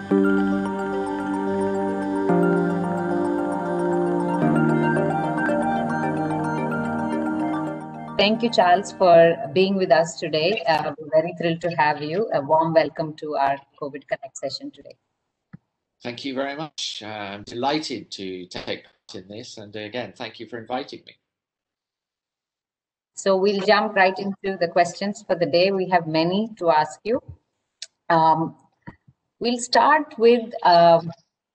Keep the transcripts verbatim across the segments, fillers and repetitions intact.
Thank you, Charles, for being with us today. Uh, we're very thrilled to have you. A warm welcome to our COVID Connect session today. Thank you very much. Uh, I'm delighted to take part in this. And again, thank you for inviting me. So we'll jump right into the questions for the day. We have many to ask you. Um, we'll start with um,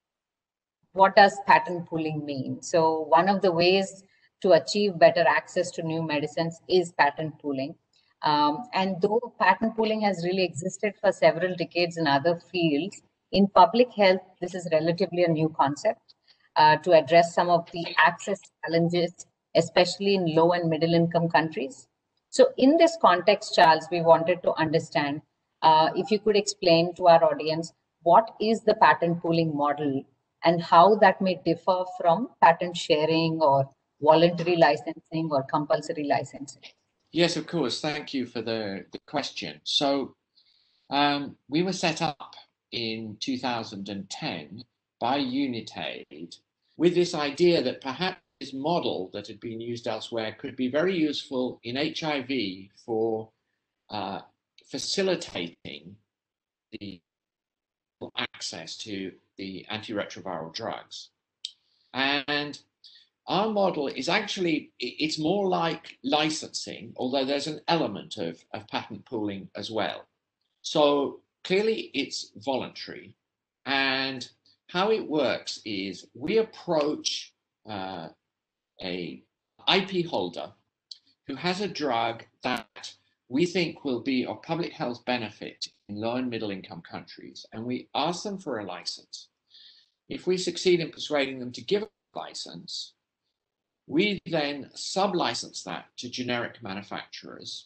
what does patent pooling mean? So one of the ways to achieve better access to new medicines is patent pooling. Um, and though patent pooling has really existed for several decades in other fields, in public health, this is relatively a new concept uh, to address some of the access challenges, especially in low and middle income countries. So in this context, Charles, we wanted to understand uh, if you could explain to our audience, what is the patent pooling model and how that may differ from patent sharing or voluntary licensing or compulsory licensing? Yes, of course. Thank you for the, the question. So um, we were set up in two thousand ten by Unitaid with this idea that perhaps this model that had been used elsewhere could be very useful in H I V for uh, facilitating the access to the antiretroviral drugs. And our model is actually, it's more like licensing, although there's an element of, of patent pooling as well. So clearly it's voluntary. And how it works is we approach uh, a I P holder who has a drug that we think will be of public health benefit in low and middle income countries, and we ask them for a license. If we succeed in persuading them to give a license, we then sub-license that to generic manufacturers,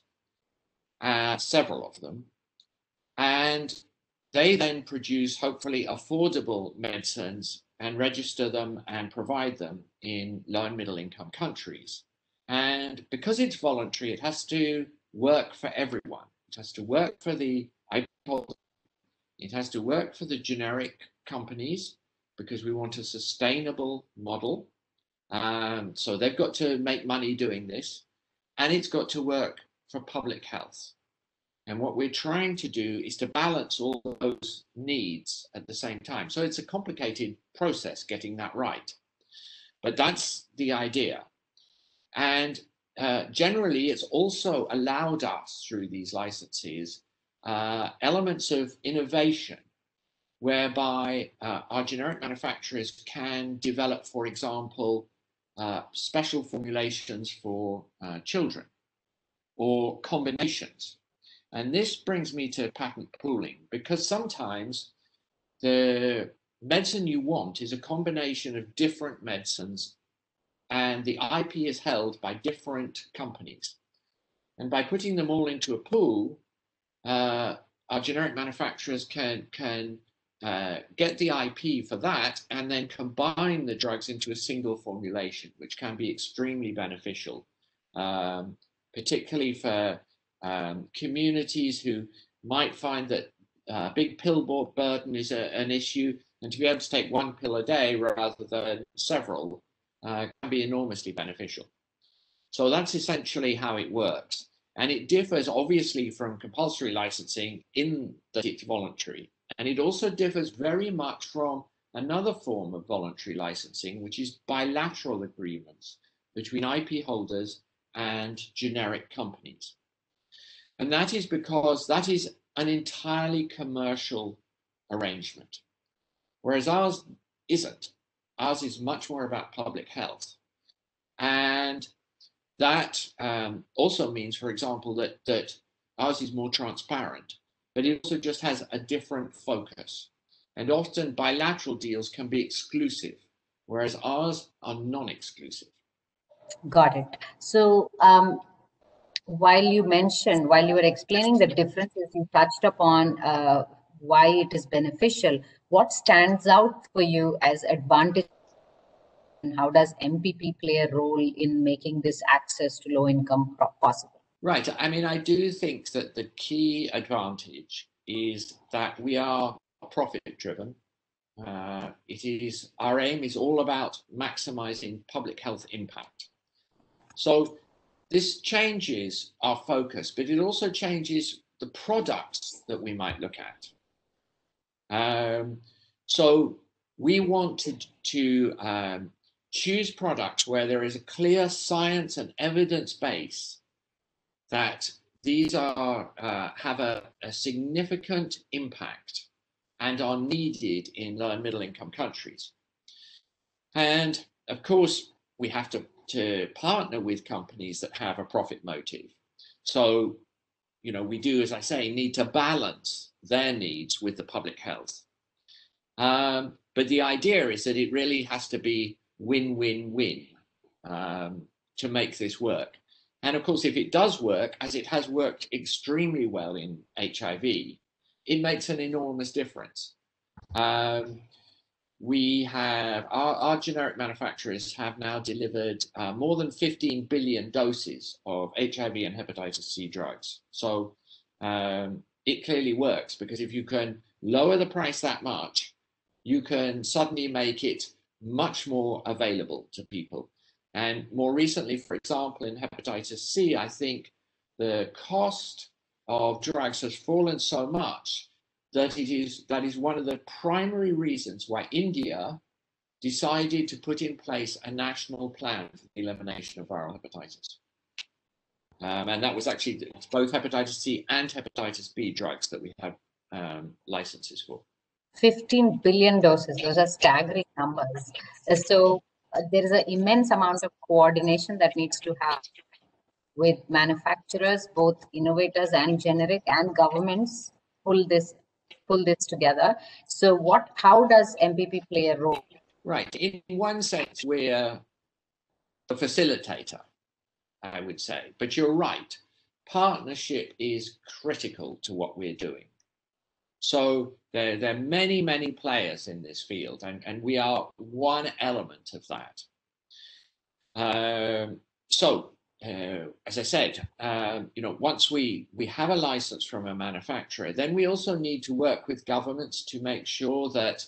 uh, several of them, and they then produce hopefully affordable medicines and register them and provide them in low and middle income countries. And because it's voluntary, it has to work for everyone. It has to work for the I P holders. It has to work for the generic companies because we want a sustainable model. Um, so they've got to make money doing this, and it's got to work for public health. And what we're trying to do is to balance all those needs at the same time. So it's a complicated process getting that right. But that's the idea. And uh, generally, it's also allowed us through these licenses uh, elements of innovation, whereby uh, our generic manufacturers can develop, for example, uh, special formulations for uh, children or combinations. And this brings me to patent pooling, because sometimes the medicine you want is a combination of different medicines and the I P is held by different companies. And by putting them all into a pool, uh, our generic manufacturers can, can uh, get the I P for that and then combine the drugs into a single formulation, which can be extremely beneficial, um, particularly for um, communities who might find that uh, big pill burden is a, an issue, and to be able to take one pill a day rather than several uh, can be enormously beneficial. So that's essentially how it works. And it differs obviously from compulsory licensing in that it's voluntary. And it also differs very much from another form of voluntary licensing, which is bilateral agreements between I P holders and generic companies. And that is because that is an entirely commercial arrangement, whereas ours isn't. Ours is much more about public health. And that um, also means, for example, that, that ours is more transparent, but it also just has a different focus. And often bilateral deals can be exclusive, whereas ours are non-exclusive. Got it. So um, while you mentioned, while you were explaining the differences, you touched upon uh, why it is beneficial. What stands out for you as advantage? And how does M P P play a role in making this access to low income possible? Right. I mean, I do think that the key advantage is that we are profit driven. Uh, it is, our aim is all about maximizing public health impact. So this changes our focus, but it also changes the products that we might look at. Um, so we want to, to um, choose products where there is a clear science and evidence base that these are, uh, have a, a significant impact and are needed in low and middle income countries. And of course, we have to, to partner with companies that have a profit motive. So, you know, we do, as I say, need to balance their needs with the public health. Um, but the idea is that it really has to be win-win-win um, to make this work. And of course, if it does work, as it has worked extremely well in H I V, it makes an enormous difference. Um, we have, our, our generic manufacturers have now delivered uh, more than fifteen billion doses of H I V and hepatitis C drugs. So um, it clearly works, because if you can lower the price that much, you can suddenly make it much more available to people. And more recently, for example, in hepatitis C, I think the cost of drugs has fallen so much that it is, that is one of the primary reasons why India decided to put in place a national plan for the elimination of viral hepatitis. Um, and that was actually both hepatitis C and hepatitis B drugs that we have um, licenses for. fifteen billion doses, those are staggering numbers. Uh, So uh, there is an immense amount of coordination that needs to happen with manufacturers, both innovators and generic, and governments pull this pull this together. So what, how does M P P play a role? Right, in one sense, we're a facilitator, I would say, but you're right. Partnership is critical to what we're doing. So there, there are many, many players in this field, and, and we are one element of that. Um, so, uh, as I said, um, you know, once we, we have a license from a manufacturer, then we also need to work with governments to make sure that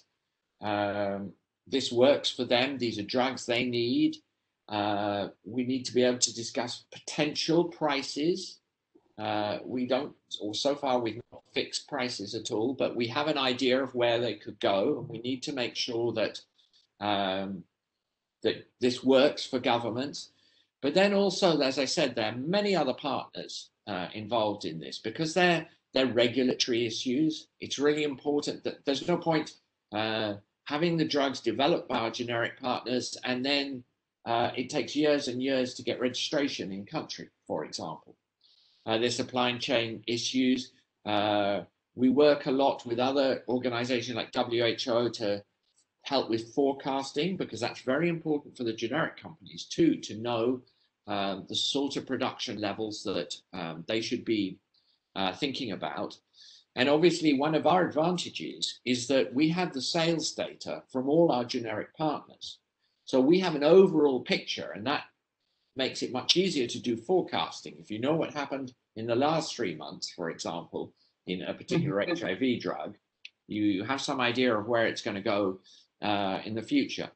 um, this works for them. These are drugs they need. Uh, we need to be able to discuss potential prices. Uh, we don't, or so far we've not fixed prices at all, but we have an idea of where they could go, and we need to make sure that um, that this works for governments. But then also, as I said, there are many other partners uh, involved in this, because they're, they're regulatory issues. It's really important that there's no point uh, having the drugs developed by our generic partners, and then uh, it takes years and years to get registration in country, for example. Uh, there's supply chain issues. Uh, we work a lot with other organizations like W H O to help with forecasting, because that's very important for the generic companies too, to know um, the sort of production levels that um, they should be uh, thinking about. And obviously, one of our advantages is that we have the sales data from all our generic partners. So we have an overall picture, and that makes it much easier to do forecasting. If you know what happened in the last three months, for example, in a particular H I V drug, you have some idea of where it's going to go uh, in the future.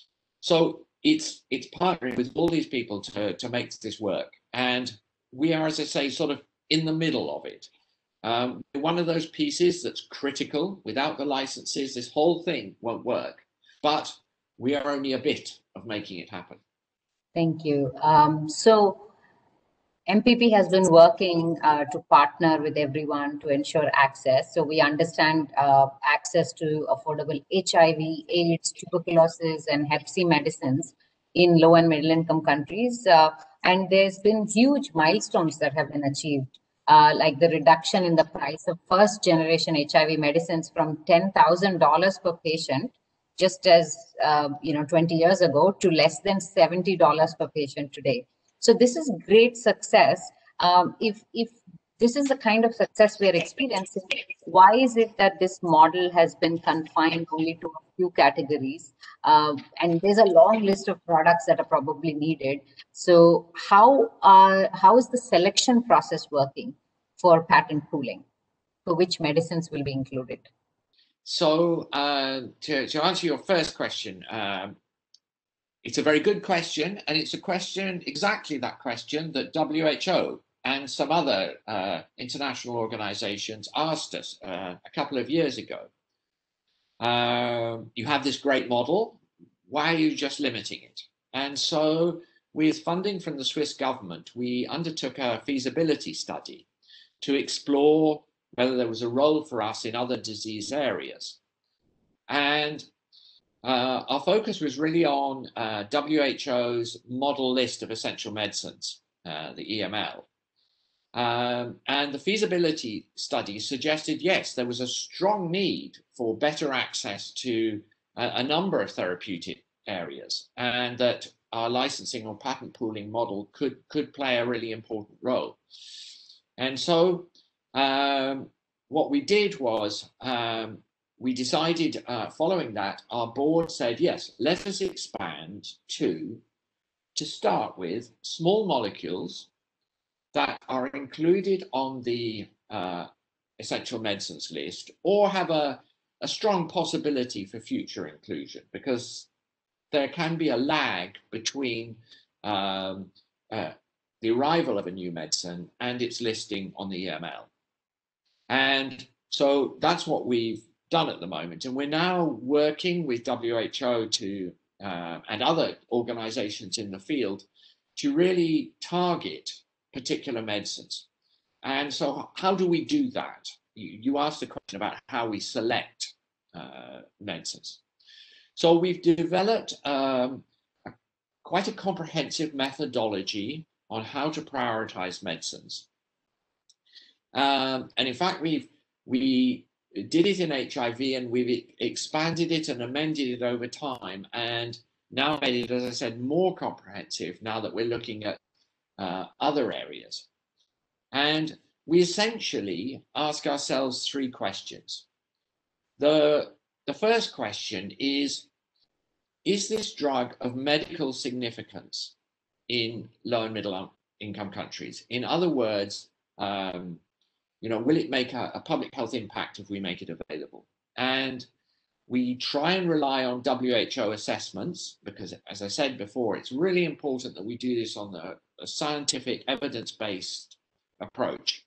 So it's it's partnering with all these people to, to make this work. And we are, as I say, sort of in the middle of it. Um, one of those pieces that's critical. Without the licenses, this whole thing won't work. But we are only a bit of making it happen. Thank you. Um, so M P P has been working uh, to partner with everyone to ensure access. So we understand uh, access to affordable H I V, AIDS, tuberculosis, and Hep C medicines in low and middle income countries. Uh, and there's been huge milestones that have been achieved, uh, like the reduction in the price of first generation H I V medicines from ten thousand dollars per patient, just as uh, you know, twenty years ago, to less than seventy dollars per patient today. So this is great success. Um, if if this is the kind of success we are experiencing, why is it that this model has been confined only to a few categories? Uh, and there's a long list of products that are probably needed. So how are how is the selection process working for patent pooling? For which medicines will be included? so uh, to, to answer your first question, um, it's a very good question, and it's a question, exactly that question, that W H O and some other uh, international organizations asked us uh, a couple of years ago. Uh, you have this great model, why are you just limiting it? And so with funding from the Swiss government, we undertook a feasibility study to explore whether there was a role for us in other disease areas. And uh, our focus was really on uh, W H O's model list of essential medicines, uh, the E M L. Um, and the feasibility study suggested, yes, there was a strong need for better access to a, a number of therapeutic areas, and that our licensing or patent pooling model could, could play a really important role. And so um, what we did was um, we decided, uh, following that, our board said, yes, let us expand to, to start with, small molecules that are included on the uh, essential medicines list, or have a, a strong possibility for future inclusion, because there can be a lag between um, uh, the arrival of a new medicine and its listing on the E M L. And so that's what we've done at the moment. And we're now working with W H O to, uh, and other organizations in the field to really target particular medicines. And so how do we do that? You, you asked a question about how we select uh, medicines. So we've developed um, a, quite a comprehensive methodology on how to prioritize medicines. Um, and in fact, we've, we did it in H I V, and we've expanded it and amended it over time, and now made it, as I said, more comprehensive now that we're looking at uh, other areas. And we essentially ask ourselves three questions. The, the first question is, is this drug of medical significance in low and middle income countries? In other words, um, you know, will it make a, a public health impact if we make it available? And we try and rely on W H O assessments, because, as I said before, it's really important that we do this on the, a scientific, evidence-based approach.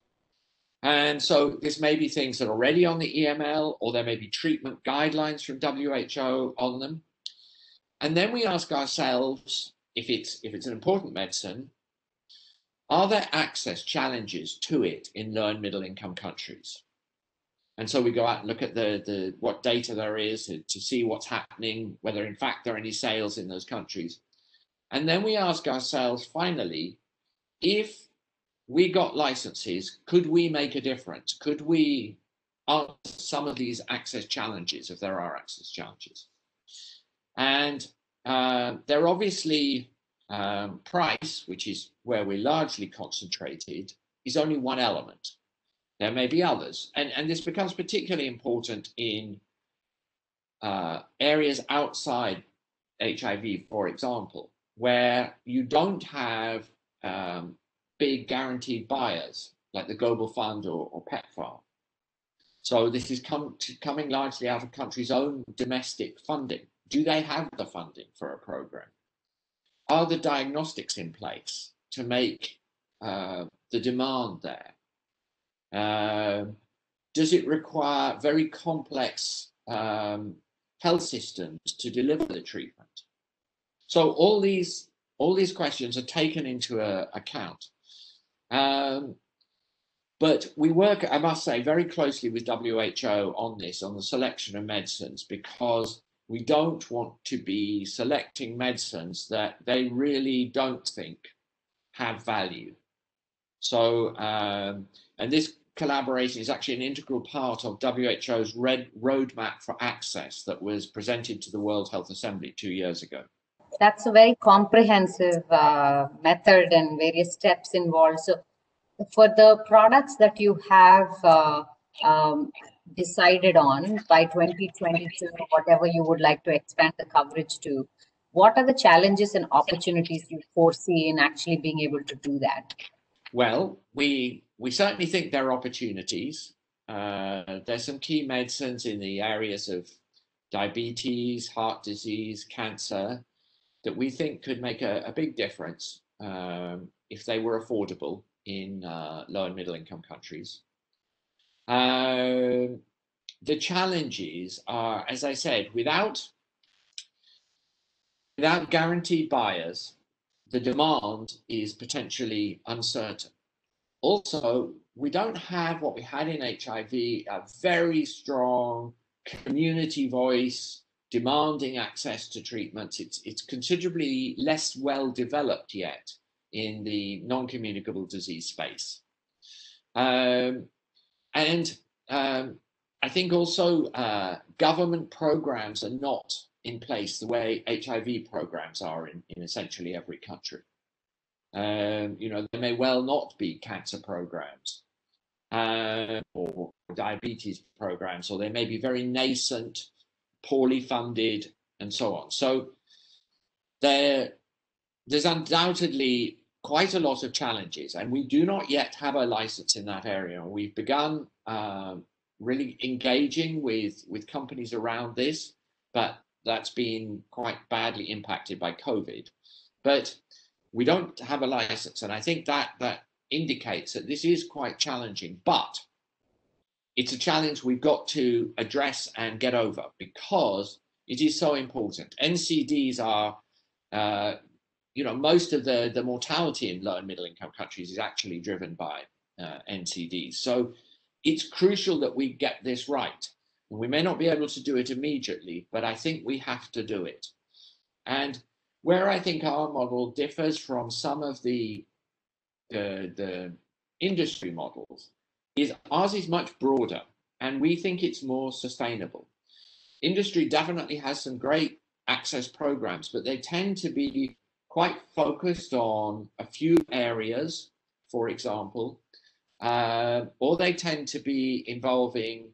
And so this may be things that are already on the E M L, or there may be treatment guidelines from W H O on them. And then we ask ourselves, if it's, if it's an important medicine, are there access challenges to it in low and middle income countries? And so we go out and look at the, the what data there is to, to see what's happening, whether in fact there are any sales in those countries. And then we ask ourselves, finally, if we got licenses, could we make a difference? Could we answer some of these access challenges, if there are access challenges? And uh, they're obviously um, price, which is where we're largely concentrated, is only one element. There may be others. And, and this becomes particularly important in uh, areas outside H I V, for example, where you don't have um, big guaranteed buyers like the Global Fund or, or PEPFAR. So this is come to, coming largely out of countries' own domestic funding. Do they have the funding for a program? Are the diagnostics in place to make uh, the demand there? Uh, does it require very complex um, health systems to deliver the treatment? So all these all these questions are taken into uh, account. Um, but we work, I must say, very closely with W H O on this, on the selection of medicines, because we don't want to be selecting medicines that they really don't think have value. So, um, and this collaboration is actually an integral part of W H O's red roadmap for access that was presented to the World Health Assembly two years ago. That's a very comprehensive uh, method and various steps involved. So for the products that you have uh, um, decided on by twenty twenty-two, whatever you would like to expand the coverage to, what are the challenges and opportunities you foresee in actually being able to do that? Well, we we certainly think there are opportunities. Uh, there's some key medicines in the areas of diabetes, heart disease, cancer, that we think could make a, a big difference um, if they were affordable in uh, low and middle income countries. Um, the challenges are, as I said, without, without guaranteed buyers, the demand is potentially uncertain. Also, we don't have what we had in H I V, a very strong community voice demanding access to treatments. It's, it's considerably less well developed yet in the non-communicable disease space. Um, and um, I think also uh, government programs are not in place the way H I V programs are in, in essentially every country. Um, you know, there may well not be cancer programs uh, or diabetes programs, or they may be very nascent, poorly funded, and so on. So there, there's undoubtedly quite a lot of challenges, and we do not yet have a license in that area. We've begun uh, really engaging with, with companies around this, but that's been quite badly impacted by COVID. But we don't have a license, and I think that that indicates that this is quite challenging, but it's a challenge we've got to address and get over because it is so important. N C Ds are, uh, you know, most of the, the mortality in low and middle income countries is actually driven by uh, N C Ds. So it's crucial that we get this right. We may not be able to do it immediately, but I think we have to do it. And where I think our model differs from some of the, the, the industry models is ours is much broader, and we think it's more sustainable. Industry definitely has some great access programs, but they tend to be quite focused on a few areas, for example, uh, or they tend to be involving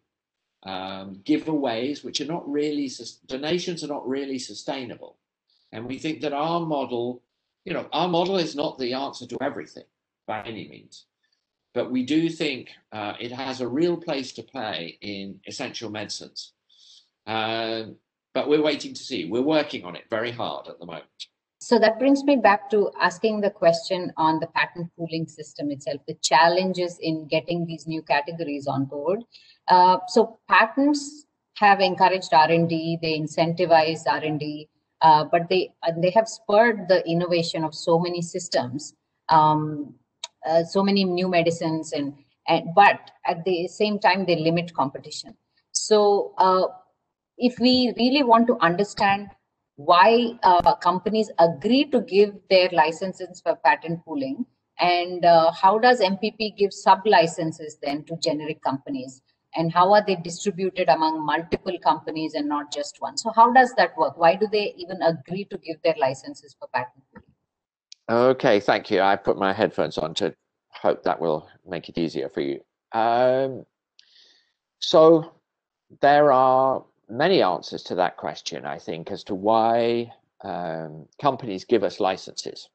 um, giveaways, which are not really, donations are not really sustainable. And we think that our model, you know, our model is not the answer to everything by any means, but we do think uh, it has a real place to play in essential medicines. Um, but we're waiting to see. We're working on it very hard at the moment. So that brings me back to asking the question on the patent pooling system itself, the challenges in getting these new categories on board. Uh, so patents have encouraged R and D, they incentivize R and D. Uh, but they uh, they have spurred the innovation of so many systems, um, uh, so many new medicines, and, and but at the same time they limit competition. So uh, if we really want to understand why uh, companies agree to give their licenses for patent pooling, and uh, how does M P P give sub licenses then to generic companies? And how are they distributed among multiple companies and not just one? So how does that work? Why do they even agree to give their licenses for patent pooling? Okay, thank you. I put my headphones on to hope that will make it easier for you. Um, so there are many answers to that question, I think, as to why um, companies give us licenses.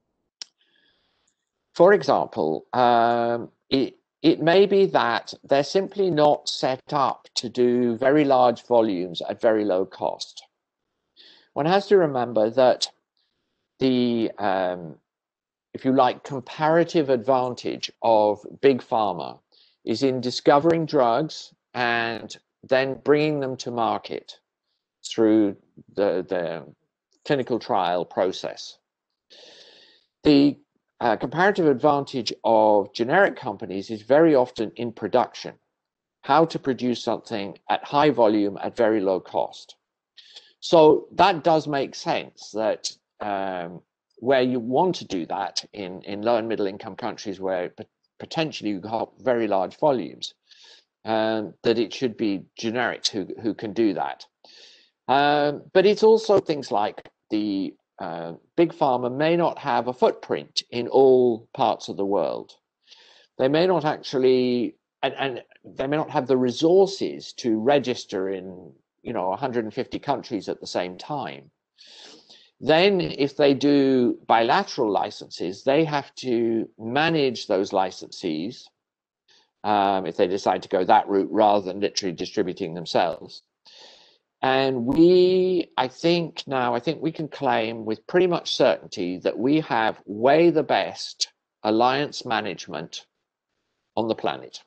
For example, um, it, It may be that they're simply not set up to do very large volumes at very low cost. One has to remember that the, um, if you like, comparative advantage of big pharma is in discovering drugs and then bringing them to market through the, the clinical trial process. The Uh, comparative advantage of generic companies is very often in production, how to produce something at high volume at very low cost. So that does make sense that um, where you want to do that in, in low and middle income countries where potentially you have very large volumes, um, that it should be generics who, who can do that. Um, but it's also things like the Uh, big pharma may not have a footprint in all parts of the world. They may not actually, and, and they may not have the resources to register in, you know, one hundred fifty countries at the same time. Then if they do bilateral licenses, they have to manage those licensees um, if they decide to go that route rather than literally distributing themselves. And we, I think now, I think we can claim with pretty much certainty that we have way the best alliance management on the planet.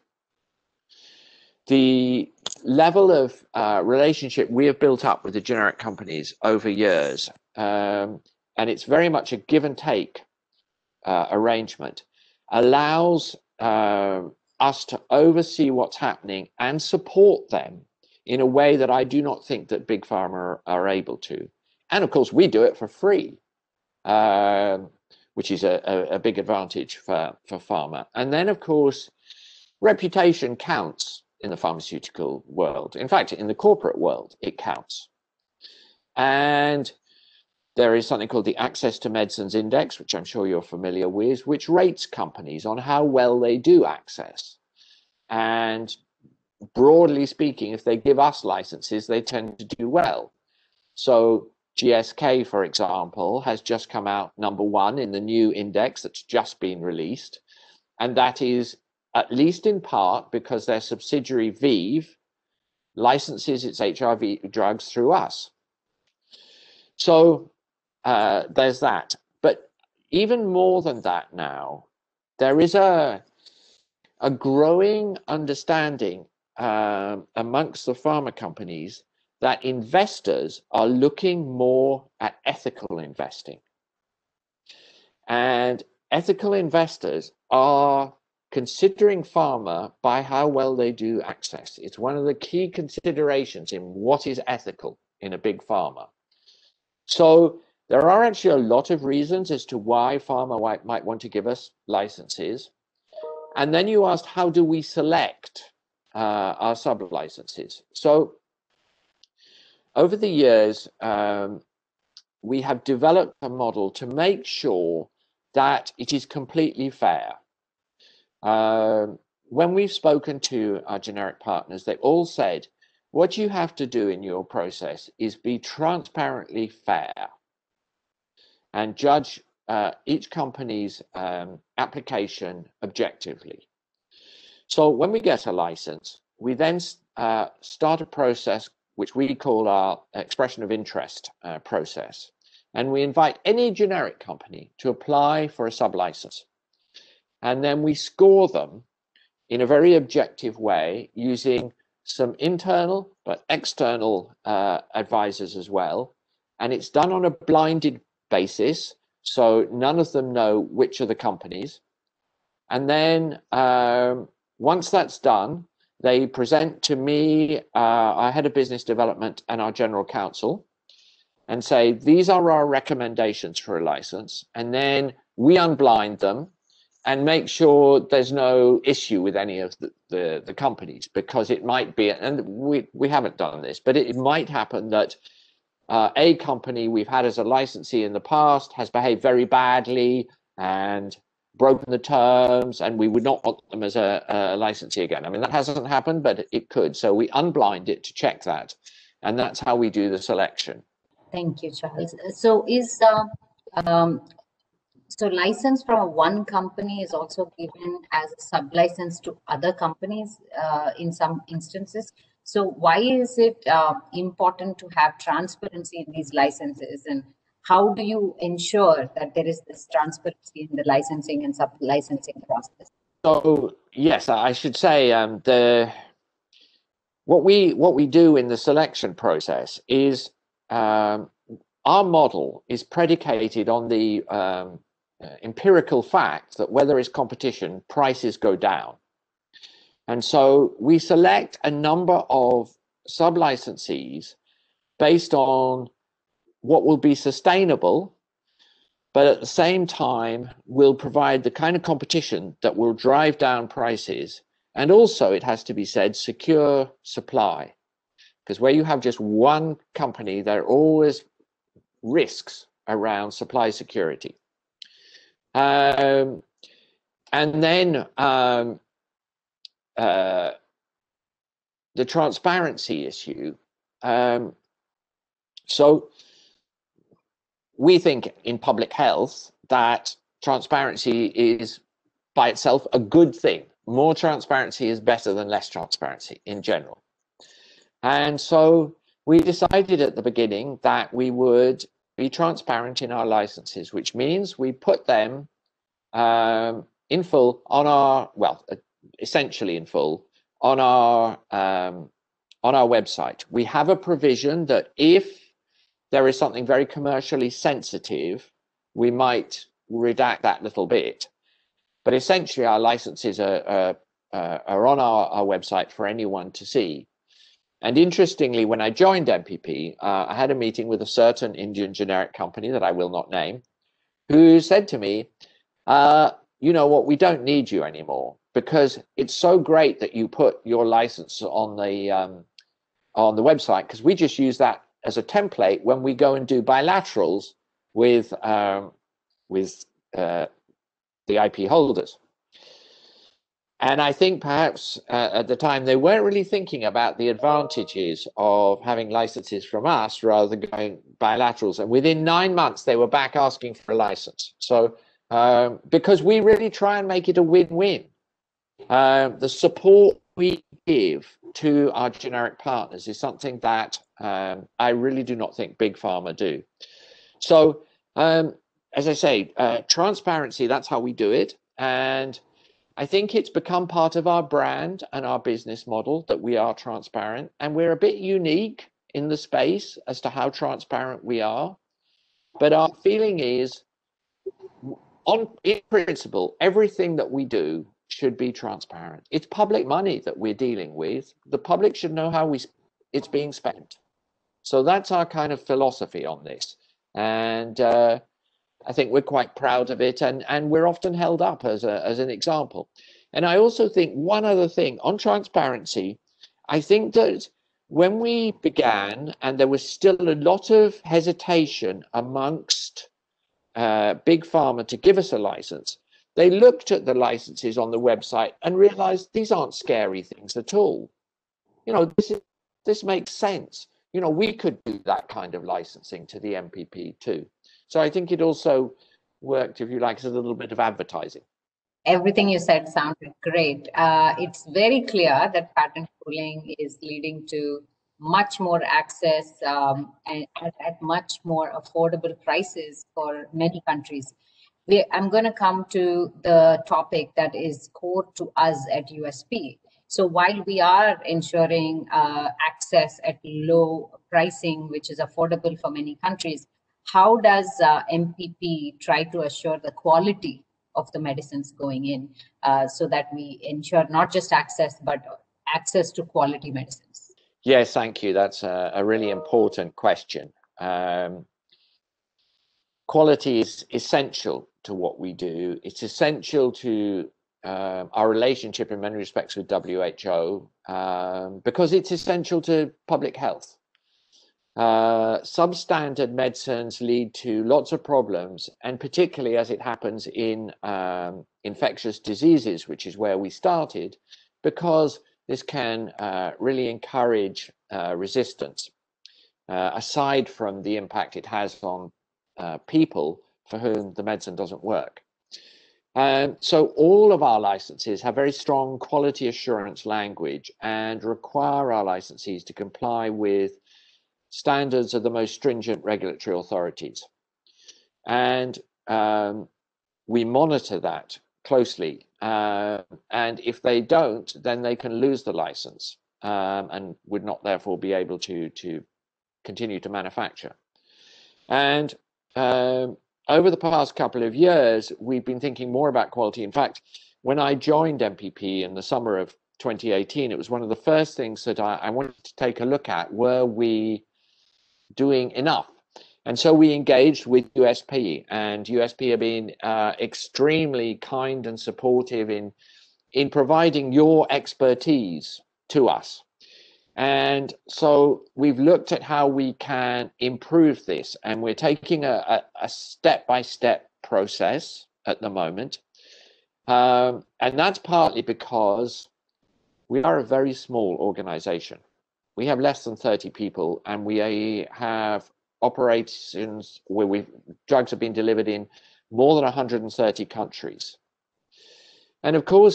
The level of uh, relationship we have built up with the generic companies over years, um, and it's very much a give and take uh, arrangement, allows uh, us to oversee what's happening and support them in a way that I do not think that big pharma are, are able to. And of course, we do it for free, uh, which is a, a, a big advantage for, for pharma. And then, of course, reputation counts in the pharmaceutical world. In fact, in the corporate world, it counts. And there is something called the Access to Medicines Index, which I'm sure you're familiar with, which rates companies on how well they do access. And broadly speaking, if they give us licenses, they tend to do well. So G S K, for example, has just come out number one in the new index that's just been released. And that is at least in part because their subsidiary Vive licenses its H I V drugs through us. So uh, there's that. But even more than that now, there is a, a growing understanding um, amongst the pharma companies that investors are looking more at ethical investing. And ethical investors are considering pharma by how well they do access. It's one of the key considerations in what is ethical in a big pharma. So there are actually a lot of reasons as to why pharma might, might want to give us licenses. And then you asked, how do we select uh, our sub-licenses? So over the years, um, we have developed a model to make sure that it is completely fair. Uh, when we've spoken to our generic partners, they've all said, what you have to do in your process is be transparently fair and judge uh, each company's um, application objectively. So when we get a license, we then uh, start a process which we call our expression of interest uh, process. And we invite any generic company to apply for a sub-license. And then we score them in a very objective way using some internal but external uh, advisors as well. And it's done on a blinded basis, so none of them know which are the companies. And then um, once that's done, they present to me, uh, our head of business development and our general counsel, and say, these are our recommendations for a license. And then we unblind them and make sure there's no issue with any of the, the, the companies, because it might be, and we, we haven't done this, but it, it might happen that uh, a company we've had as a licensee in the past has behaved very badly and broken the terms, and we would not want them as a, a licensee again. I mean, that hasn't happened, but it could. So we unblind it to check that. And that's how we do the selection. Thank you, Charles. So is uh, um, so license from one company is also given as a sub-license to other companies uh, in some instances. So why is it uh, important to have transparency in these licenses, and how do you ensure that there is this transparency in the licensing and sub-licensing process? So yes, I should say um, the what we what we do in the selection process is um, our model is predicated on the um, uh, empirical fact that where there is competition, prices go down. And so we select a number of sub-licensees based on what will be sustainable, but at the same time will provide the kind of competition that will drive down prices. And also, it has to be said, secure supply. Because where you have just one company, there are always risks around supply security. Um, and then um, uh, the transparency issue. Um, so we think in public health that transparency is by itself a good thing. more transparency is better than less transparency in general. And so we decided at the beginning that we would be transparent in our licenses, which means we put them um, in full on our, well, essentially in full on our um, on our website. We have a provision that if there is something very commercially sensitive, we might redact that little bit. But essentially, our licenses are, are, uh, are on our, our website for anyone to see. And interestingly, when I joined M P P, uh, I had a meeting with a certain Indian generic company that I will not name, who said to me, uh, you know what, we don't need you anymore because it's so great that you put your license on the, um, on the website, because we just use that as a template when we go and do bilaterals with, um, with uh, the I P holders. And I think perhaps uh, at the time they weren't really thinking about the advantages of having licenses from us rather than going bilaterals. And within nine months, they were back asking for a license. So um, because we really try and make it a win-win. Uh, the support we give to our generic partners is something that um, I really do not think Big Pharma do. So um, as I say, uh, transparency, that's how we do it. And I think it's become part of our brand and our business model that we are transparent, and we're a bit unique in the space as to how transparent we are. But our feeling is, on in principle, everything that we do should be transparent. It's public money that we're dealing with. The public should know how we it's being spent. So that's our kind of philosophy on this. And uh, I think we're quite proud of it, and, and we're often held up as, a, as an example. And I also think one other thing on transparency, I think that when we began, and there was still a lot of hesitation amongst uh, Big Pharma to give us a license, they looked at the licenses on the website and realized these aren't scary things at all. You know, this, is, this makes sense. You know, we could do that kind of licensing to the M P P too. So I think it also worked, if you like, as a little bit of advertising. Everything you said sounded great. Uh, it's very clear that patent pooling is leading to much more access um, and at, at much more affordable prices for many countries. We, I'm going to come to the topic that is core to us at U S P. So while we are ensuring uh, access at low pricing, which is affordable for many countries, how does uh, M P P try to assure the quality of the medicines going in uh, so that we ensure not just access, but access to quality medicines? Yes, thank you. That's a, a really important question. Um, quality is essential to what we do. It's essential to uh, our relationship in many respects with W H O um, because it's essential to public health. Uh, substandard medicines lead to lots of problems, and particularly as it happens in um, infectious diseases, which is where we started, because this can uh, really encourage uh, resistance, uh, aside from the impact it has on uh, people for whom the medicine doesn't work. Um, so all of our licenses have very strong quality assurance language and require our licensees to comply with standards of the most stringent regulatory authorities. And um, we monitor that closely. Uh, and if they don't, then they can lose the license um, and would not therefore be able to, to continue to manufacture. And um, over the past couple of years, we've been thinking more about quality. In fact, when I joined M P P in the summer of twenty eighteen, it was one of the first things that I, I wanted to take a look at. Were we doing enough? And so we engaged with U S P, and U S P have been uh, extremely kind and supportive in, in providing your expertise to us. And so we've looked at how we can improve this, and we're taking a, a, a step-by-step process at the moment. Um, and that's partly because we are a very small organization. We have less than thirty people, and we have operations where we've, drugs have been delivered in more than one hundred thirty countries. And of course,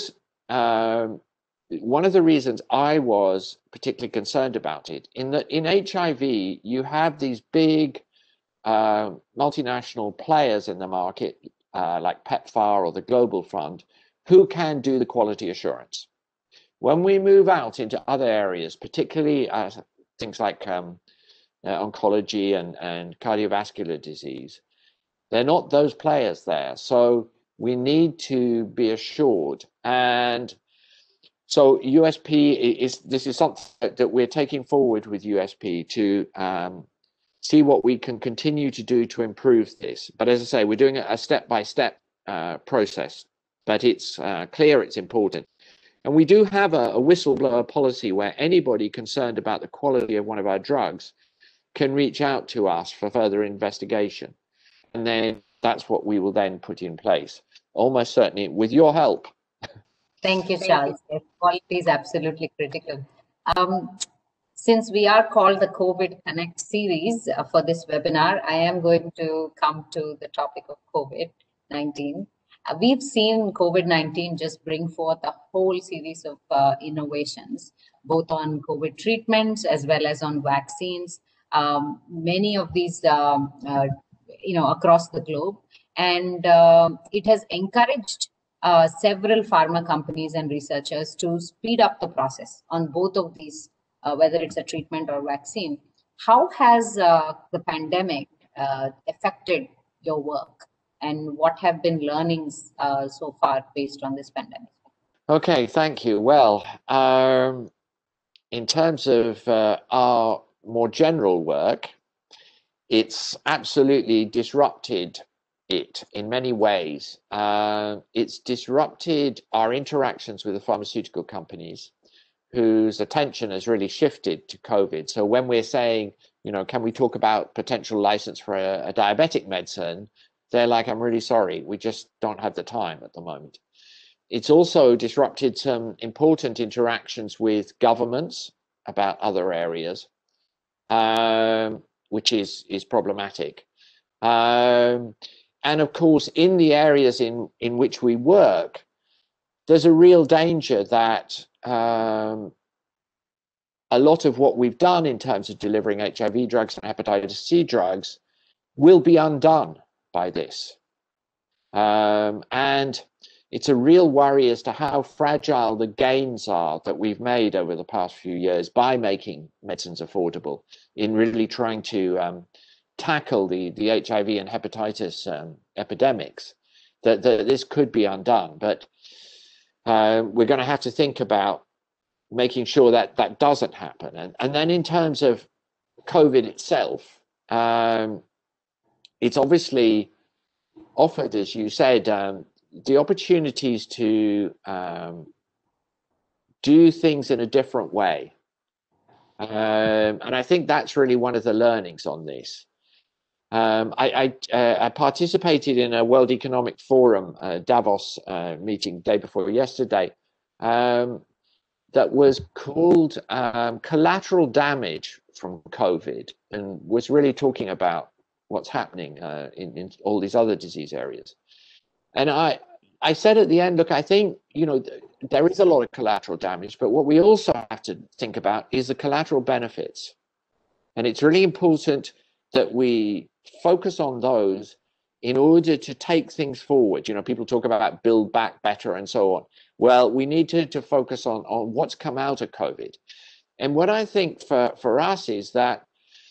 um, one of the reasons I was particularly concerned about it, in that in H I V, you have these big uh, multinational players in the market, uh, like PEPFAR or the Global Fund, who can do the quality assurance. When we move out into other areas, particularly uh, things like um, uh, oncology and, and cardiovascular disease, they're not those players there. So we need to be assured. And so U S P is, this is something that we're taking forward with U S P to um, see what we can continue to do to improve this. But as I say, we're doing a step-by-step uh, process, but it's uh, clear it's important. And we do have a, a whistleblower policy where anybody concerned about the quality of one of our drugs can reach out to us for further investigation. And then that's what we will then put in place, almost certainly with your help. Thank you, Charles. Yes, quality is absolutely critical. Um, since we are called the COVID Connect series uh, for this webinar, I am going to come to the topic of COVID nineteen. Uh, we've seen COVID nineteen just bring forth a whole series of uh, innovations, both on COVID treatments as well as on vaccines. Um, many of these, um, uh, you know, across the globe, and uh, it has encouraged uh, several pharma companies and researchers to speed up the process on both of these, uh, whether it's a treatment or vaccine. How has uh, the pandemic uh, affected your work, and what have been learnings uh, so far based on this pandemic? Okay, thank you. Well, um, in terms of uh, our more general work, it's absolutely disrupted it in many ways. Uh, it's disrupted our interactions with the pharmaceutical companies, whose attention has really shifted to COVID. So when we're saying, you know, can we talk about potential license for a, a diabetic medicine, they're like, I'm really sorry, we just don't have the time at the moment. It's also disrupted some important interactions with governments about other areas, um, which is, is problematic. Um, and of course, in the areas in, in which we work, there's a real danger that um, a lot of what we've done in terms of delivering H I V drugs and hepatitis C drugs will be undone by this. Um, and it's a real worry as to how fragile the gains are that we've made over the past few years by making medicines affordable in really trying to um, tackle the, the H I V and hepatitis um, epidemics, that, that this could be undone. But uh, we're going to have to think about making sure that that doesn't happen. And, and then in terms of COVID itself, um, it's obviously offered, as you said, um, the opportunities to um, do things in a different way. Um, and I think that's really one of the learnings on this. Um, I, I, uh, I participated in a World Economic Forum uh, Davos uh, meeting day before yesterday um, that was called um, Collateral Damage from COVID, and was really talking about what's happening uh, in, in all these other disease areas. And I, I said at the end, look, I think, you know, there is a lot of collateral damage, but what we also have to think about is the collateral benefits. And it's really important that we focus on those in order to take things forward. You know, people talk about build back better and so on. Well, we need to, to focus on, on what's come out of COVID. And what I think for, for us is that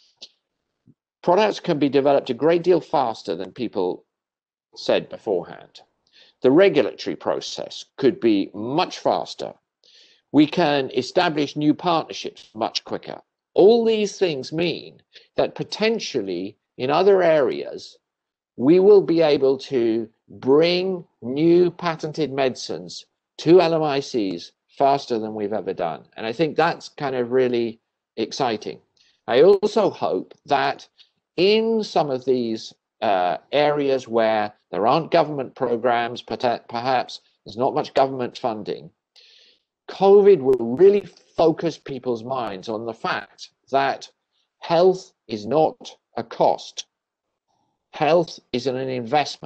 products can be developed a great deal faster than people said beforehand. The regulatory process could be much faster. We can establish new partnerships much quicker. All these things mean that potentially in other areas, we will be able to bring new patented medicines to L M I Cs faster than we've ever done. And I think that's kind of really exciting. I also hope that in some of these uh, areas where there aren't government programs, perhaps there's not much government funding, COVID will really focus people's minds on the fact that health is not a cost. Health is an investment.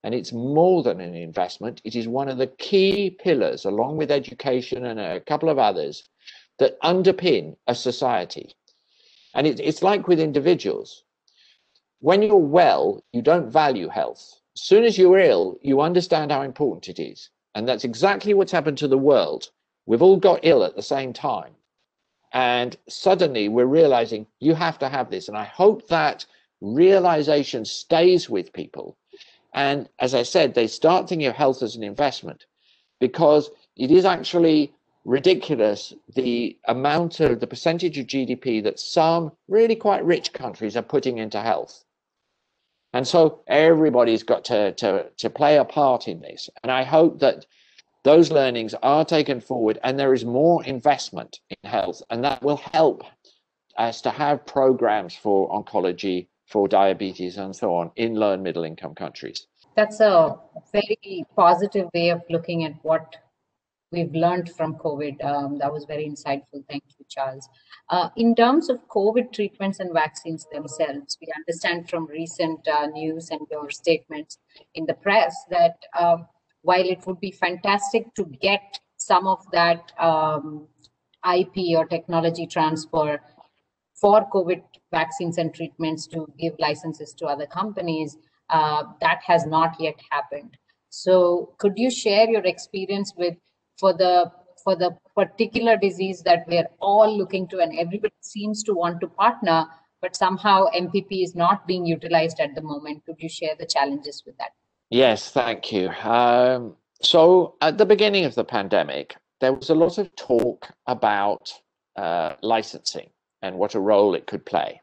and it's more than an investment. It is one of the key pillars, along with education and a couple of others, that underpin a society. And it, it's like with individuals. When you're well, you don't value health. As soon as you're ill, you understand how important it is. And that's exactly what's happened to the world. We've all got ill at the same time. And suddenly we're realizing you have to have this. And I hope that realization stays with people. And as I said, they start thinking of health as an investment, because it is actually ridiculous the amount of the percentage of G D P that some really quite rich countries are putting into health. And so everybody's got to, to, to play a part in this. And I hope that those learnings are taken forward and there is more investment in health, and that will help us to have programs for oncology, for diabetes and so on in low and middle income countries. That's a very positive way of looking at what we've learned from COVID. Um, that was very insightful. Thank you, Charles. Uh, in terms of COVID treatments and vaccines themselves, we understand from recent uh, news and your statements in the press that um, while it would be fantastic to get some of that um, I P or technology transfer for COVID vaccines and treatments to give licenses to other companies, uh, that has not yet happened. So could you share your experience with for the for the particular disease that we're all looking to, and everybody seems to want to partner, but somehow M P P is not being utilized at the moment? Could you share the challenges with that? Yes, thank you. Um, so at the beginning of the pandemic, there was a lot of talk about uh, licensing and what a role it could play.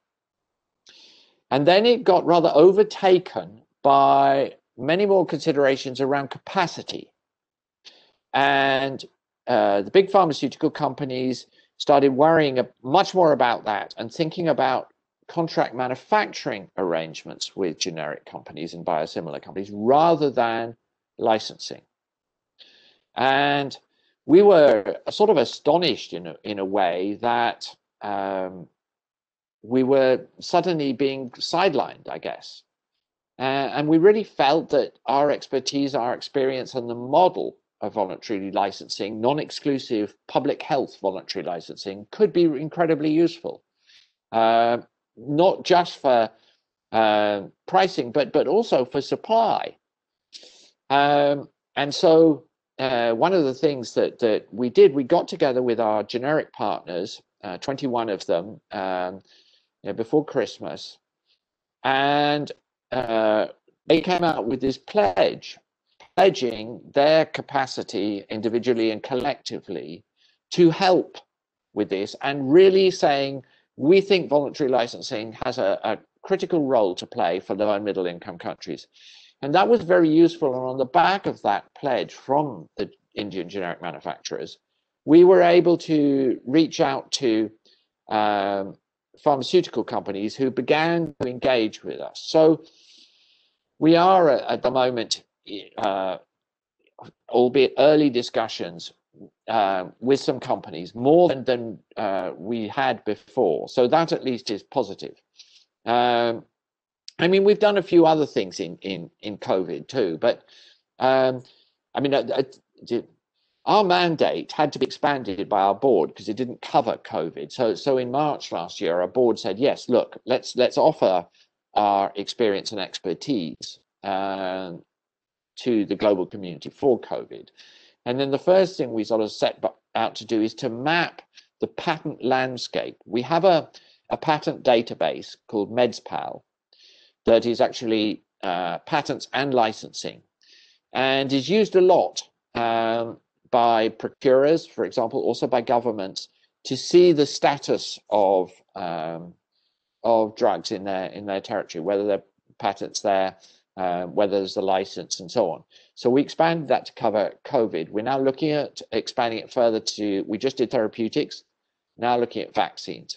And then it got rather overtaken by many more considerations around capacity. And uh, the big pharmaceutical companies started worrying much more about that and thinking about contract manufacturing arrangements with generic companies and biosimilar companies rather than licensing. And we were sort of astonished in a, in a way that um, we were suddenly being sidelined, I guess. Uh, and we really felt that our expertise, our experience, and the model of voluntary licensing, non-exclusive public health voluntary licensing, could be incredibly useful, uh, not just for uh, pricing, but but also for supply. Um, and so uh, one of the things that that we did, we got together with our generic partners, uh, twenty-one of them, um, you know, before Christmas, and uh, they came out with this pledge, pledging their capacity individually and collectively to help with this, and really saying, we think voluntary licensing has a, a critical role to play for low and middle income countries. And that was very useful. And on the back of that pledge from the Indian generic manufacturers, we were able to reach out to um, pharmaceutical companies who began to engage with us. So we are at the moment, uh, albeit early discussions uh, with some companies, more than, than uh, we had before. So that at least is positive. Um, I mean, we've done a few other things in in in COVID too, but um, I mean, uh, uh, our mandate had to be expanded by our board because it didn't cover COVID. So, so in March last year, our board said, yes, look, let's let's offer our experience and expertise uh, to the global community for COVID. And then the first thing we sort of set out to do is to map the patent landscape. We have a, a patent database called MedsPal that is actually uh, patents and licensing, and is used a lot um, by procurers, for example, also by governments, to see the status of um, of drugs in their in their territory, whether there are patents there, uh, whether there's a license, and so on. So we expanded that to cover COVID. We're now looking at expanding it further to, we just did therapeutics, now looking at vaccines.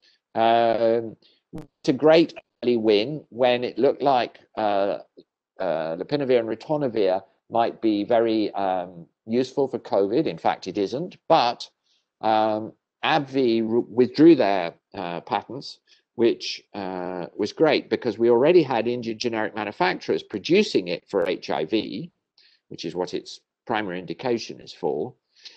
Um, it's a great early win when it looked like uh, uh, lopinavir and ritonavir might be very um, useful for COVID. In fact, it isn't, but um, AbbVie withdrew their uh, patents which uh, was great because we already had Indian generic manufacturers producing it for H I V, which is what its primary indication is for.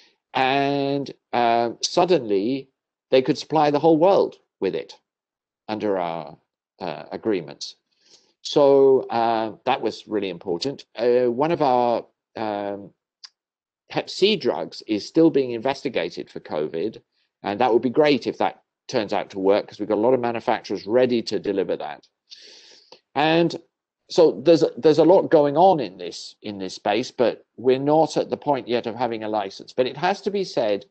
And uh, suddenly they could supply the whole world with it under our uh, agreements. So uh, that was really important. Uh, one of our um, Hep C drugs is still being investigated for COVID, and that would be great if that turns out to work, because we've got a lot of manufacturers ready to deliver that. And so there's there's a lot going on in this in this space, but we're not at the point yet of having a license. But it has to be said,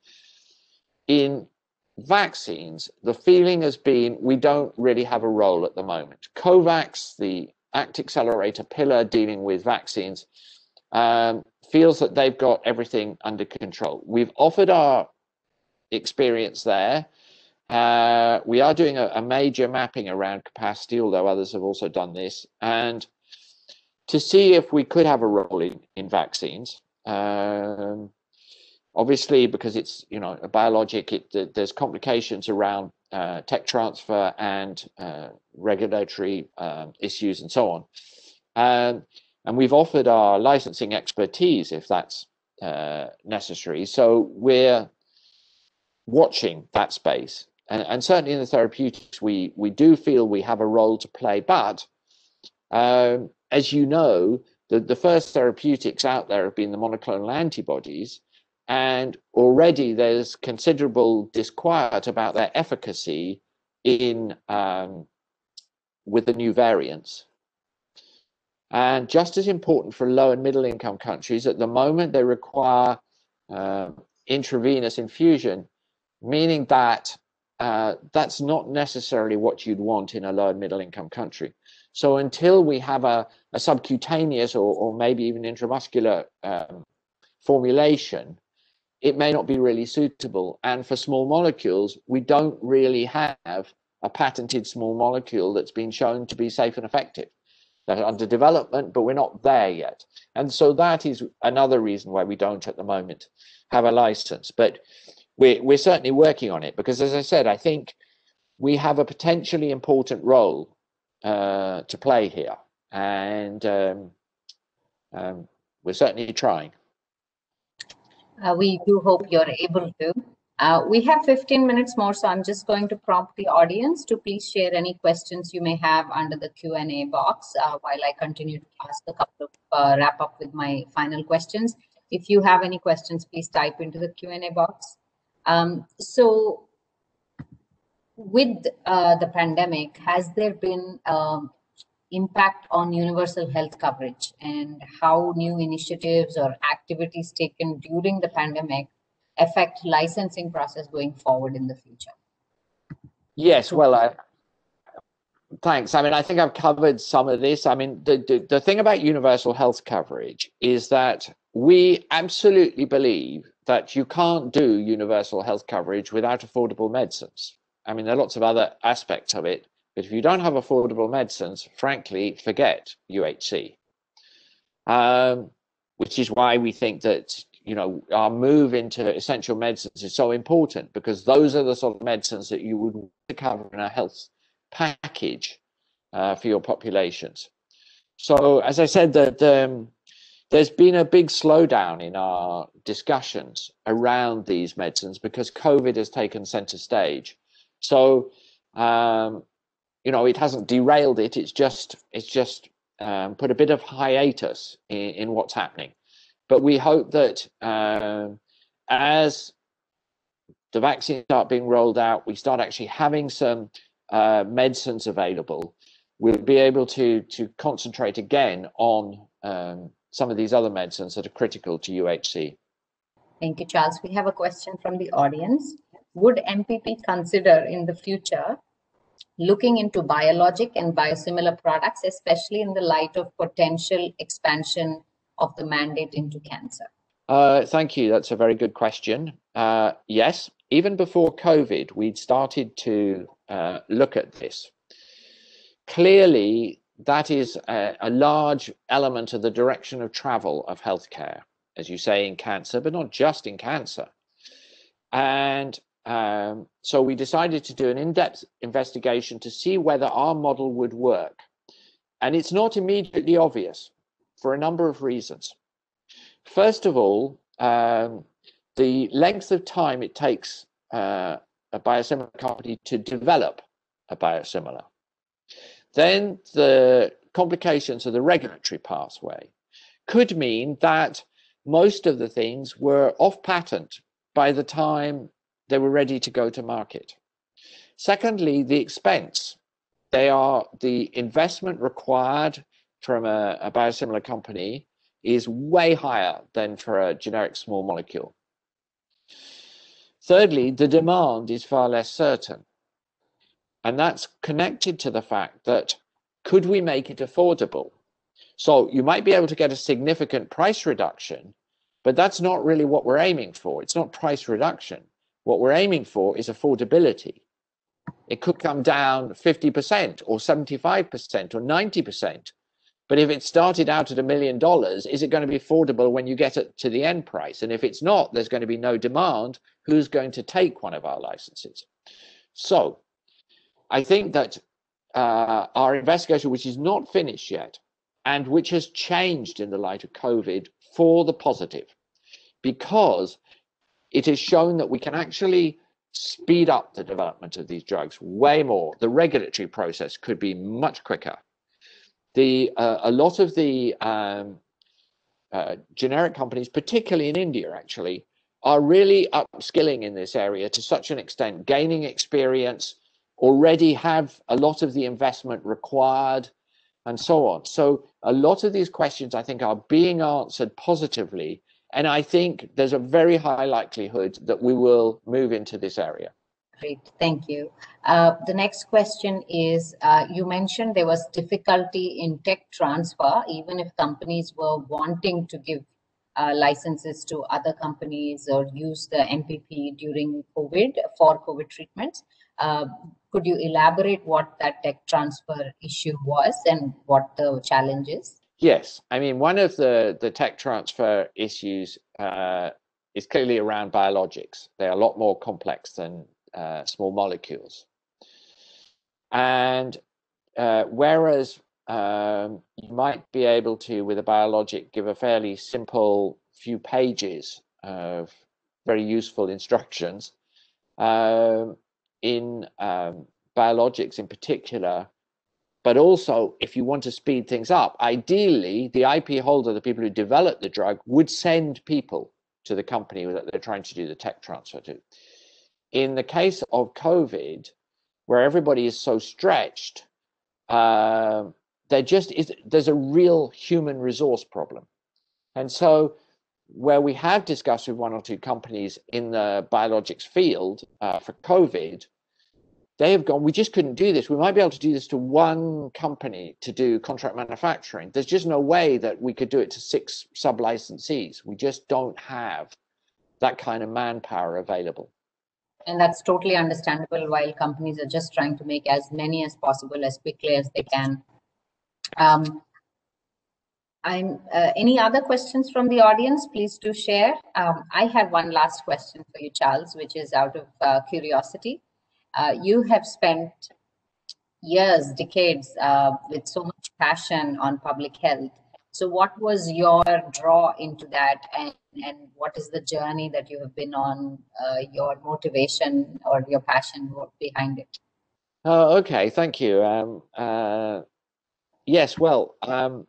in vaccines, the feeling has been we don't really have a role at the moment. COVAX, the ACT accelerator pillar dealing with vaccines, um, feels that they've got everything under control. We've offered our experience there. Uh, we are doing a, a major mapping around capacity, although others have also done this, and to see if we could have a role in, in vaccines. Um, obviously, because it's, you know, a biologic, it, there's complications around uh, tech transfer and uh, regulatory um, issues and so on. Um, and we've offered our licensing expertise if that's uh, necessary. So we're watching that space. And, and certainly in the therapeutics, we, we do feel we have a role to play. But um, as you know, the, the first therapeutics out there have been the monoclonal antibodies. And already there's considerable disquiet about their efficacy in um, with the new variants. And just as important for low and middle income countries, at the moment they require uh, intravenous infusion, meaning that uh, that's not necessarily what you'd want in a low and middle income country. So until we have a, a subcutaneous or, or maybe even intramuscular um, formulation, it may not be really suitable. And for small molecules, we don't really have a patented small molecule that's been shown to be safe and effective. They're under development, but we're not there yet. And so that is another reason why we don't at the moment have a license. But we're, we're certainly working on it because, as I said, I think we have a potentially important role uh, to play here. And um, um, we're certainly trying. Uh, we do hope you're able to. Uh, we have fifteen minutes more, so I'm just going to prompt the audience to please share any questions you may have under the Q and A box uh, while I continue to ask a couple of uh, wrap up with my final questions. If you have any questions, please type into the Q and A box. Um, so with uh, the pandemic, has there been um, impact on universal health coverage, and how new initiatives or activities taken during the pandemic affect licensing process going forward in the future? Yes, well, I, thanks. I mean, I think I've covered some of this. I mean, the, the, the thing about universal health coverage is that we absolutely believe that you can't do universal health coverage without affordable medicines. I mean, there are lots of other aspects of it, but if you don't have affordable medicines, frankly, forget U H C. Um, which is why we think that, you know, our move into essential medicines is so important, because those are the sort of medicines that you would want to cover in a health package uh, for your populations. So, as I said, that um, there's been a big slowdown in our discussions around these medicines because COVID has taken center stage. So, um, you know, it hasn't derailed it. It's just, it's just um, put a bit of hiatus in, in what's happening. But we hope that um, as the vaccines start being rolled out, we start actually having some uh, medicines available, we'll be able to, to concentrate again on um, some of these other medicines that are critical to U H C. Thank you, Charles. We have a question from the audience. Would M P P consider in the future looking into biologic and biosimilar products, especially in the light of potential expansion of the mandate into cancer? Uh, thank you. That's a very good question. Uh, yes, even before COVID, we'd started to uh, look at this. Clearly, that is a, a large element of the direction of travel of healthcare, as you say, in cancer, but not just in cancer. And um, so we decided to do an in-depth investigation to see whether our model would work. And it's not immediately obvious for a number of reasons. First of all, um, the length of time it takes uh, a biosimilar company to develop a biosimilar. Then the complications of the regulatory pathway could mean that most of the things were off patent by the time they were ready to go to market. Secondly, the expense. They are the investment required from a, a biosimilar company is way higher than for a generic small molecule. Thirdly, the demand is far less certain. And that's connected to the fact that could we make it affordable? So you might be able to get a significant price reduction, but that's not really what we're aiming for. It's not price reduction. What we're aiming for is affordability. It could come down fifty percent or seventy-five percent or ninety percent. But if it started out at a million dollars, is it going to be affordable when you get it to the end price? And if it's not, there's going to be no demand. Who's going to take one of our licenses? So I think that uh, our investigation, which is not finished yet, and which has changed in the light of COVID for the positive, because it has shown that we can actually speed up the development of these drugs way more. The regulatory process could be much quicker. The, uh, a lot of the um, uh, generic companies, particularly in India, actually, are really upskilling in this area to such an extent, gaining experience, already have a lot of the investment required, and so on. So a lot of these questions, I think, are being answered positively. And I think there's a very high likelihood that we will move into this area. Great, thank you. Uh, the next question is, uh, you mentioned there was difficulty in tech transfer, even if companies were wanting to give uh, licenses to other companies or use the M P P during COVID for COVID treatments. Uh, could you elaborate what that tech transfer issue was and what the challenge is? Yes, I mean, one of the, the tech transfer issues uh, is clearly around biologics. They're a lot more complex than uh, small molecules. And uh, whereas um, you might be able to, with a biologic, give a fairly simple few pages of very useful instructions, um, in um, biologics in particular, but also, if you want to speed things up, ideally, the I P holder, the people who develop the drug, would send people to the company that they're trying to do the tech transfer to. In the case of COVID, where everybody is so stretched, uh, there just is, there's a real human resource problem. And so where we have discussed with one or two companies in the biologics field uh, for COVID, they have gone, we just couldn't do this. We might be able to do this to one company to do contract manufacturing. There's just no way that we could do it to six sub-licensees. We just don't have that kind of manpower available. And that's totally understandable while companies are just trying to make as many as possible as quickly as they can. Um, I'm, uh, any other questions from the audience? Please do share. Um, I have one last question for you, Charles, which is out of uh, curiosity. Uh, you have spent years, decades uh, with so much passion on public health. So what was your draw into that, and, and what is the journey that you have been on, uh, your motivation or your passion behind it? Oh, okay, thank you. Um, uh, yes, well, um,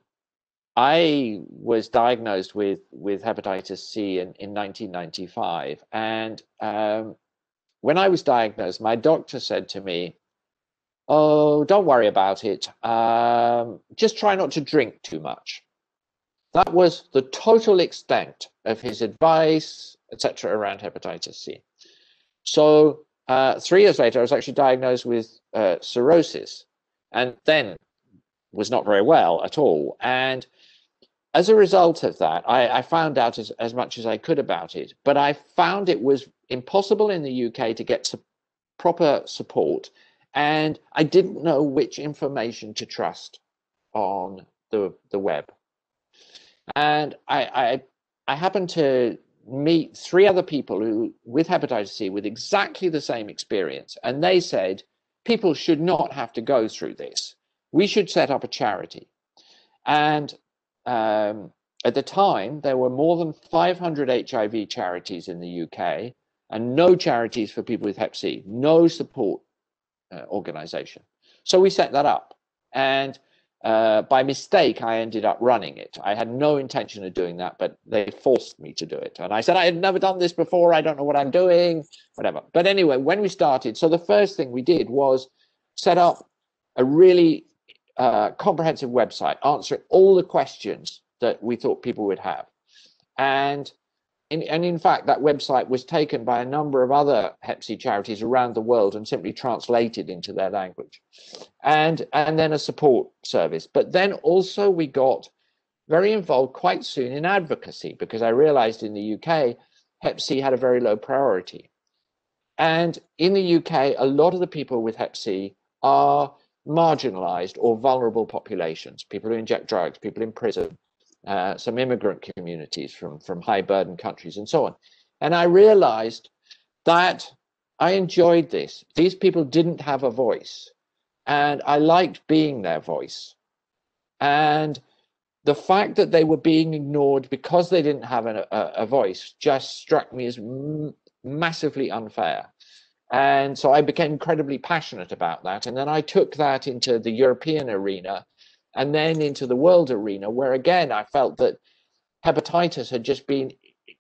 I was diagnosed with, with hepatitis C in, in nineteen ninety-five. And um, when I was diagnosed, my doctor said to me, oh, don't worry about it. Um, just try not to drink too much. That was the total extent of his advice, et cetera, around hepatitis C. So uh, three years later, I was actually diagnosed with uh, cirrhosis, and then was not very well at all. And as a result of that, I, I found out as, as much as I could about it, but I found it was impossible in the U K to get su- proper support, and I didn't know which information to trust on the, the web. And I, I, I happened to meet three other people who with hepatitis C with exactly the same experience, and they said people should not have to go through this. We should set up a charity. And um, at the time, there were more than five hundred H I V charities in the U K and no charities for people with hep C, no support uh, organization. So we set that up. And uh, by mistake, I ended up running it. I had no intention of doing that, but they forced me to do it. And I said, I had never done this before. I don't know what I'm doing, whatever. But anyway, when we started, so the first thing we did was set up a really uh, comprehensive website, answering all the questions that we thought people would have. And in, and in fact, that website was taken by a number of other hep C charities around the world and simply translated into their language. And, and then a support service. But then also we got very involved quite soon in advocacy, because I realized in the U K, hep C had a very low priority. And in the U K, a lot of the people with hep C are marginalized or vulnerable populations, people who inject drugs, people in prison, uh, some immigrant communities from, from high burden countries and so on. And I realized that I enjoyed this. These people didn't have a voice, and I liked being their voice. And the fact that they were being ignored because they didn't have a, a, a voice just struck me as m massively unfair. And so I became incredibly passionate about that. And then I took that into the European arena and then into the world arena, where again, I felt that hepatitis had just been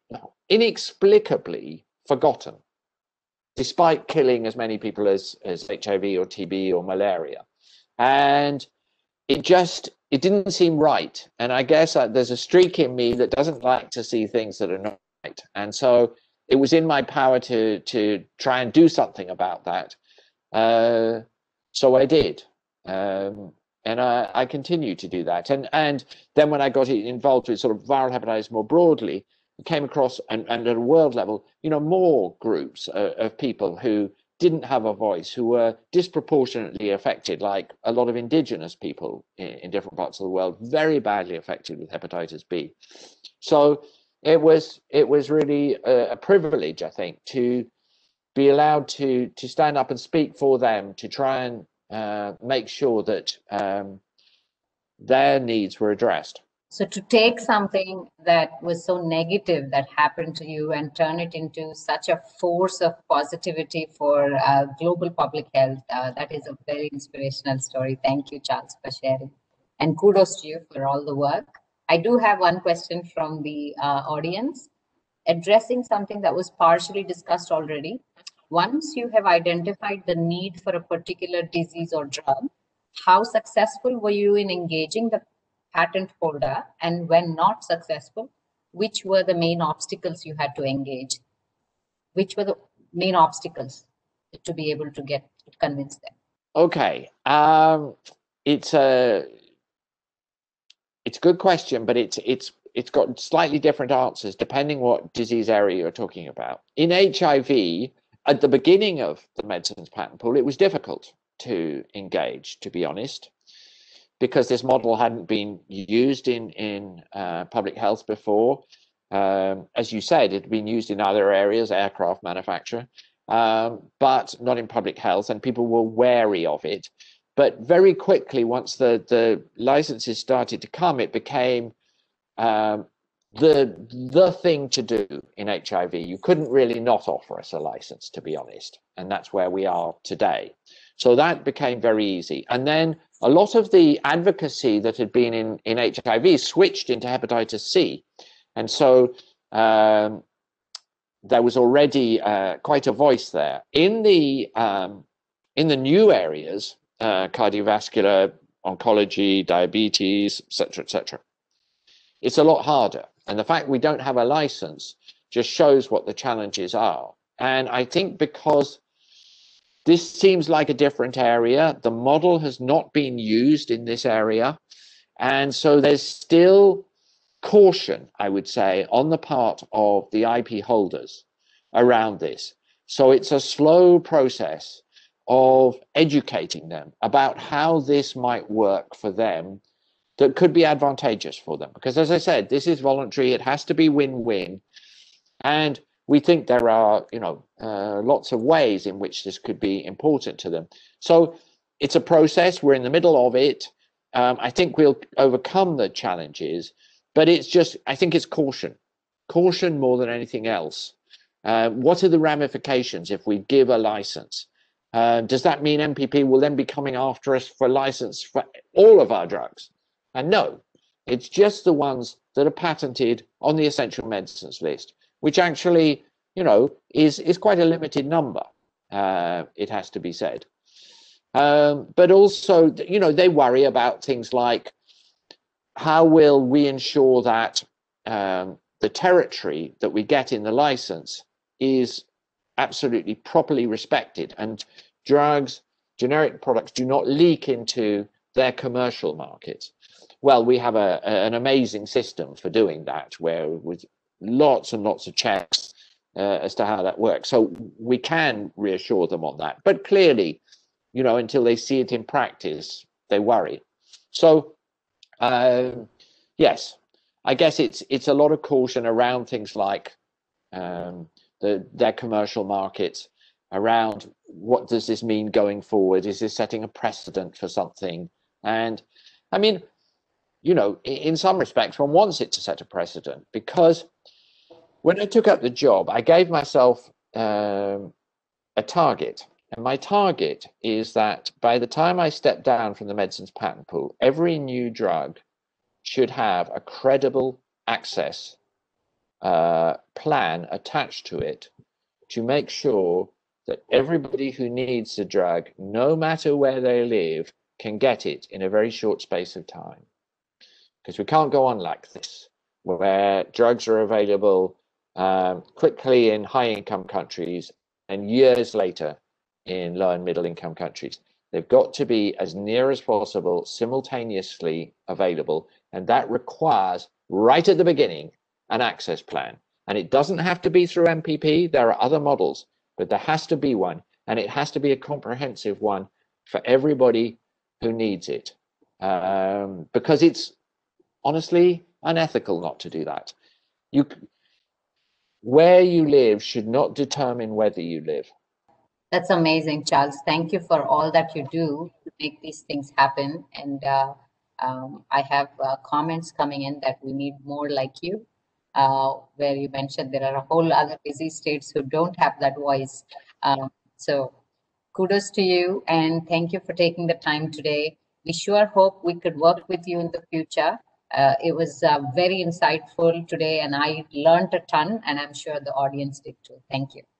inexplicably forgotten, despite killing as many people as, as H I V or T B or malaria. And it just, it didn't seem right. And I guess uh, there's a streak in me that doesn't like to see things that are not right. And so it was in my power to, to try and do something about that. Uh, so I did. Um, and I, I continue to do that. And, and then when I got involved with sort of viral hepatitis more broadly, I came across, and, and at a world level, you know, more groups of, of people who didn't have a voice, who were disproportionately affected, like a lot of indigenous people in, in different parts of the world, very badly affected with hepatitis B. So it was it was really a, a privilege, I think, to be allowed to to stand up and speak for them, to try and uh, make sure that um, their needs were addressed. So to take something that was so negative that happened to you and turn it into such a force of positivity for uh, global public health, uh, that is a very inspirational story. Thank you, Charles, for sharing. And kudos to you for all the work. I do have one question from the uh, audience, addressing something that was partially discussed already. Once you have identified the need for a particular disease or drug, how successful were you in engaging the patent holder, and when not successful, which were the main obstacles you had to engage? Which were the main obstacles to be able to get to convince them? Okay, um, it's a it's a good question, but it's it's it's got slightly different answers depending what disease area you're talking about. In H I V, at the beginning of the medicines patent pool, it was difficult to engage, to be honest, because this model hadn't been used in, in uh, public health before. Um, as you said, it had been used in other areas, aircraft manufacture, um, but not in public health, and people were wary of it. But very quickly, once the, the licenses started to come, it became um, the, the thing to do in H I V. You couldn't really not offer us a license, to be honest, and that's where we are today. So that became very easy. And then a lot of the advocacy that had been in, in H I V switched into hepatitis C. And so um, there was already uh, quite a voice there. In the, um, in the new areas, uh, cardiovascular, oncology, diabetes, et cetera, et cetera, it's a lot harder. And the fact we don't have a license just shows what the challenges are. And I think because this seems like a different area, the model has not been used in this area. And so there's still caution, I would say, on the part of the I P holders around this. So it's a slow process of educating them about how this might work for them that could be advantageous for them. Because as I said, this is voluntary, it has to be win-win. And we think there are, you know, uh, lots of ways in which this could be important to them. So it's a process. We're in the middle of it. Um, I think we'll overcome the challenges, but it's just, I think it's caution, caution more than anything else. Uh, what are the ramifications if we give a license? Uh, does that mean M P P will then be coming after us for license for all of our drugs? And no, it's just the ones that are patented on the essential medicines list, which actually, you know, is, is quite a limited number, uh, it has to be said. Um, but also, you know, they worry about things like how will we ensure that um, the territory that we get in the license is absolutely properly respected and drugs, generic products do not leak into their commercial markets. Well, we have a, a, an amazing system for doing that, where with lots and lots of checks uh, as to how that works. So we can reassure them on that. But clearly, you know, until they see it in practice, they worry. So, um, yes, I guess it's it's a lot of caution around things like um, the, their commercial markets, around what does this mean going forward? Is this setting a precedent for something? And I mean, you know, in some respects, one wants it to set a precedent, because when I took up the job, I gave myself um, a target. And my target is that by the time I step down from the medicines patent pool, every new drug should have a credible access uh, plan attached to it to make sure that everybody who needs the drug, no matter where they live, can get it in a very short space of time. Because we can't go on like this, where drugs are available um, quickly in high-income countries and years later in low and middle income countries. They've got to be as near as possible simultaneously available, and that requires right at the beginning an access plan. And it doesn't have to be through M P P. There are other models, but there has to be one, and it has to be a comprehensive one for everybody who needs it, um, because it's honestly unethical not to do that. You, where you live should not determine whether you live. That's amazing, Charles. Thank you for all that you do to make these things happen. And uh, um, I have uh, comments coming in that we need more like you, uh, where you mentioned there are a whole other busy states who don't have that voice. Um, so kudos to you, and thank you for taking the time today. We sure hope we could work with you in the future. Uh, it was uh, very insightful today, and I learned a ton, and I'm sure the audience did too. Thank you.